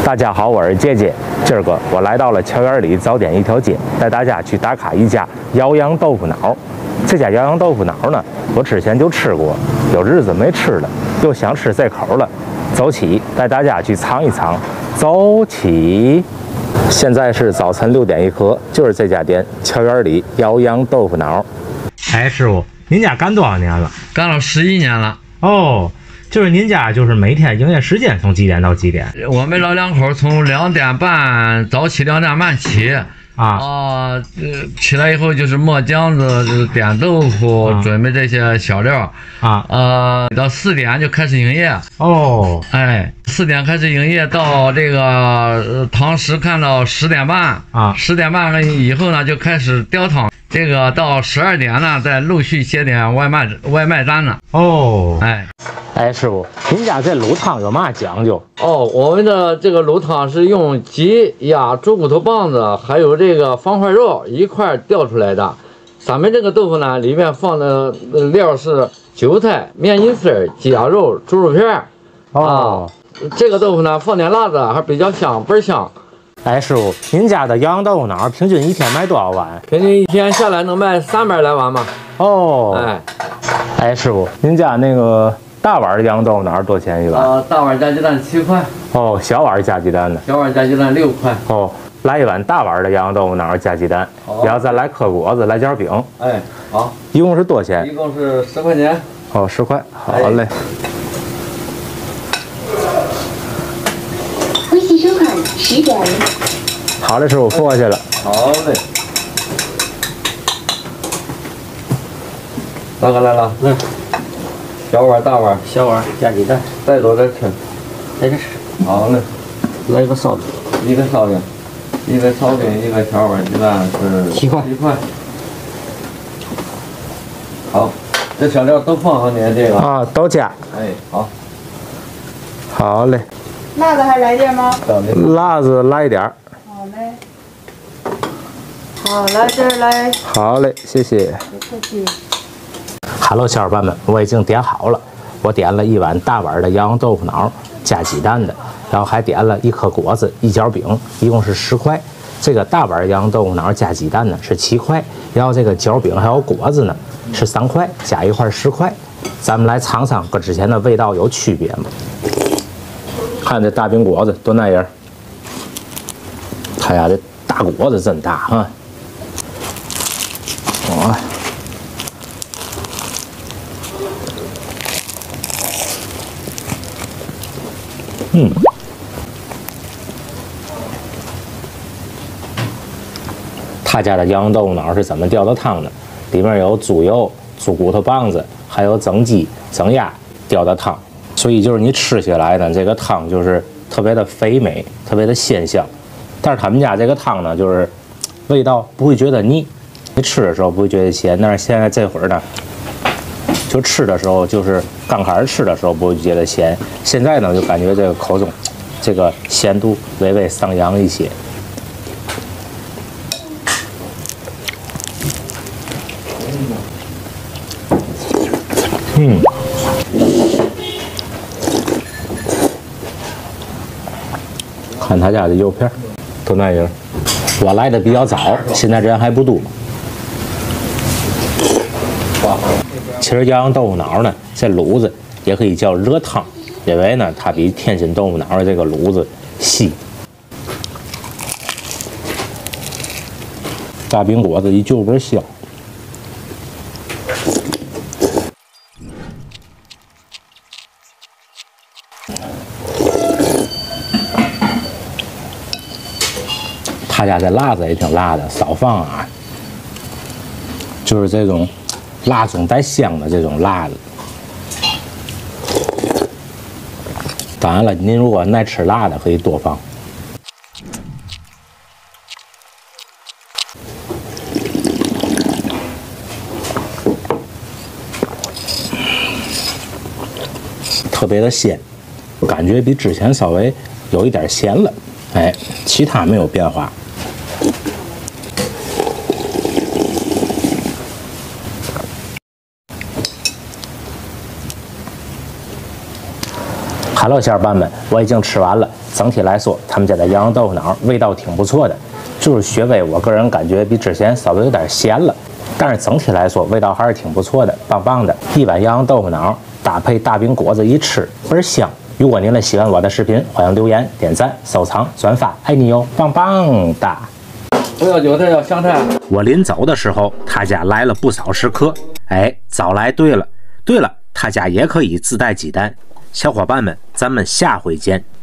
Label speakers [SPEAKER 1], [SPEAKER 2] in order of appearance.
[SPEAKER 1] 大家好，我是杰杰。今儿个我来到了桥园里早点一条街，带大家去打卡一家姚阳豆腐脑。这家姚阳豆腐脑呢，我之前就吃过，有日子没吃了，又想吃这口了。走起，带大家去尝一尝。走起！现在是早晨6点一刻，就是这家店桥园里姚阳豆腐脑。哎，师傅，您家干多少年了？
[SPEAKER 2] 干了11年了。
[SPEAKER 1] 哦。就是您家就是每天营业时间从几点到几点？
[SPEAKER 2] 我们老两口从2点半早起2点半起起来以后就是磨浆子、点豆腐、准备这些小料到4点就开始营业。
[SPEAKER 1] 哦，
[SPEAKER 2] 哎，4点开始营业，到这个堂食看到10点半10点半以后呢就开始吊汤。这个到12点呢，再陆续接点外卖单呢。
[SPEAKER 1] 哦，
[SPEAKER 2] 哎，
[SPEAKER 1] 师傅，您家这卤汤有嘛讲究？
[SPEAKER 2] 哦，我们的这个卤汤是用鸡、鸭、猪骨头棒子，还有这个方块肉一块吊出来的。咱们这个豆腐呢，里面放的料是韭菜、面筋丝、鸡鸭肉、猪肉片。这个豆腐呢，放点辣子还比较香，倍儿香。
[SPEAKER 1] 哎，师傅，您家的姚阳豆腐脑平均一天卖多少碗？
[SPEAKER 2] 平均一天下来能卖300来碗吧。
[SPEAKER 1] 哦，哎，师傅，您家那个大碗的姚阳豆腐脑多少钱一碗？
[SPEAKER 2] 大碗加鸡蛋7块。
[SPEAKER 1] 哦，小碗加鸡蛋的？
[SPEAKER 2] 小碗加鸡蛋6块。
[SPEAKER 1] 哦，来一碗大碗的姚阳豆腐脑加鸡蛋，然后再来颗果子，来卷饼。
[SPEAKER 2] 哎，好。
[SPEAKER 1] 一共是多少钱？
[SPEAKER 2] 一共是10块钱。
[SPEAKER 1] 哦，10块。好嘞。
[SPEAKER 3] 微信收款10点。
[SPEAKER 1] 好嘞，师傅，付过去了。
[SPEAKER 2] 好嘞。大哥来了。小碗、大碗。
[SPEAKER 4] 小碗加鸡蛋，
[SPEAKER 2] 再多点吃。
[SPEAKER 4] 在这吃。
[SPEAKER 2] 好嘞。
[SPEAKER 4] 来一个烧饼。
[SPEAKER 2] 一个烧饼，一个烧饼，一个小碗鸡蛋是
[SPEAKER 4] 7块。
[SPEAKER 2] 7块。好，这小料都放上您这个。
[SPEAKER 1] 都加。
[SPEAKER 2] 哎，好。
[SPEAKER 1] 好嘞。
[SPEAKER 5] 辣子还来点吗？
[SPEAKER 1] 辣子来一点。
[SPEAKER 5] 好嘞。好，来这儿来。
[SPEAKER 1] 好嘞，谢谢。
[SPEAKER 5] 不客气。
[SPEAKER 1] Hello， 小伙伴们，我已经点好了。我点了一碗大碗的姚阳豆腐脑加鸡蛋的，然后还点了一颗果子、一角饼，一共是10块。这个大碗姚阳豆腐脑加鸡蛋呢是7块，然后这个角饼还有果子呢是3块，加一块10块。咱们来尝尝和之前的味道有区别吗？看这大饼果子多耐人，他家这大果子真大啊！他家的姚阳豆腐脑是怎么吊的汤呢？里面有猪油、猪骨头棒子，还有整鸡、整鸭吊的汤，所以就是你吃起来呢，这个汤就是特别的肥美，特别的鲜香。但是他们家这个汤呢，就是味道不会觉得腻，你吃的时候不会觉得咸。但是现在这会儿呢，就吃的时候就是刚开始吃的时候不会觉得咸，现在呢就感觉这个口中这个咸度微微上扬一些。看他家的油片多耐人。我来的比较早，现在人还不多。其实姚阳豆腐脑呢，这卤子也可以叫热汤，因为呢它比天津豆腐脑的这个卤子细。大饼果子一揪根香。他家这辣子也挺辣的，少放啊，就是这种辣中带香的这种辣子。当然了，您如果爱吃辣的，可以多放。特别的鲜，感觉比之前稍微有一点咸了，哎，其他没有变化。 哈喽，小伙伴们，我已经吃完了。整体来说，他们家的羊肉豆腐脑味道挺不错的，就是血味，我个人感觉比之前稍微有点咸了，但是整体来说味道还是挺不错的，棒棒的。一碗羊肉豆腐脑搭配大饼果子一吃，倍儿香。如果您们喜欢我的视频，欢迎留言、点赞、收藏、转发，爱你哟，棒棒哒！
[SPEAKER 2] 不要韭菜，要香菜。
[SPEAKER 1] 我临走的时候，他家来了不少食客，哎，早来对了，他家也可以自带鸡蛋。小伙伴们，咱们下回见。